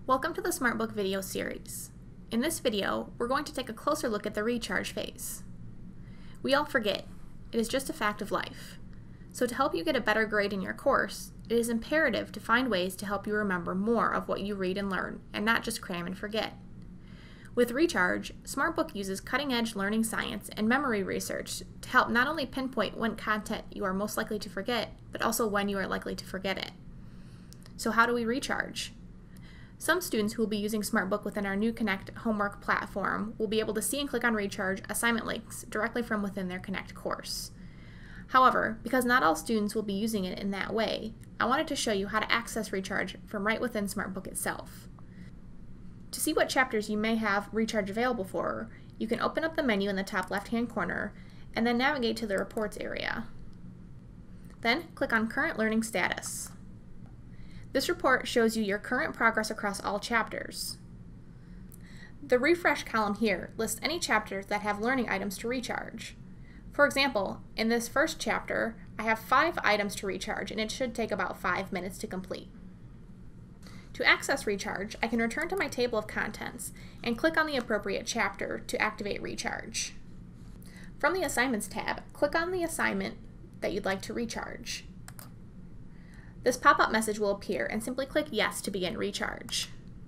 Welcome to the SmartBook video series. In this video, we're going to take a closer look at the recharge phase. We all forget. It is just a fact of life. So to help you get a better grade in your course, it is imperative to find ways to help you remember more of what you read and learn, and not just cram and forget. With recharge, SmartBook uses cutting-edge learning science and memory research to help not only pinpoint when content you are most likely to forget, but also when you are likely to forget it. So how do we recharge? Some students who will be using SmartBook within our new Connect homework platform will be able to see and click on recharge assignment links directly from within their Connect course. However, because not all students will be using it in that way, I wanted to show you how to access recharge from right within SmartBook itself. To see what chapters you may have recharge available for, you can open up the menu in the top left-hand corner and then navigate to the reports area. Then click on Current Learning Status. This report shows you your current progress across all chapters. The refresh column here lists any chapters that have learning items to recharge. For example, in this first chapter, I have 5 items to recharge and it should take about 5 minutes to complete. To access recharge, I can return to my table of contents and click on the appropriate chapter to activate recharge. From the Assignments tab, click on the assignment that you'd like to recharge. This pop-up message will appear and simply click Yes to begin recharge.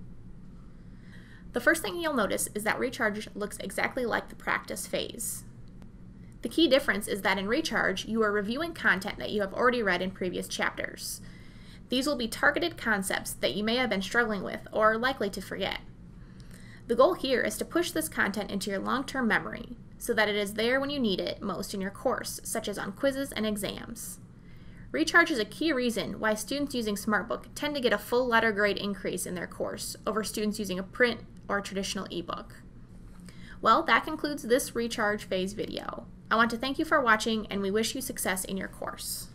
The first thing you'll notice is that recharge looks exactly like the practice phase. The key difference is that in recharge, you are reviewing content that you have already read in previous chapters. These will be targeted concepts that you may have been struggling with or are likely to forget. The goal here is to push this content into your long-term memory so that it is there when you need it most in your course, such as on quizzes and exams. Recharge is a key reason why students using SmartBook tend to get a full letter grade increase in their course over students using a print or a traditional ebook. Well, that concludes this recharge phase video. I want to thank you for watching and we wish you success in your course.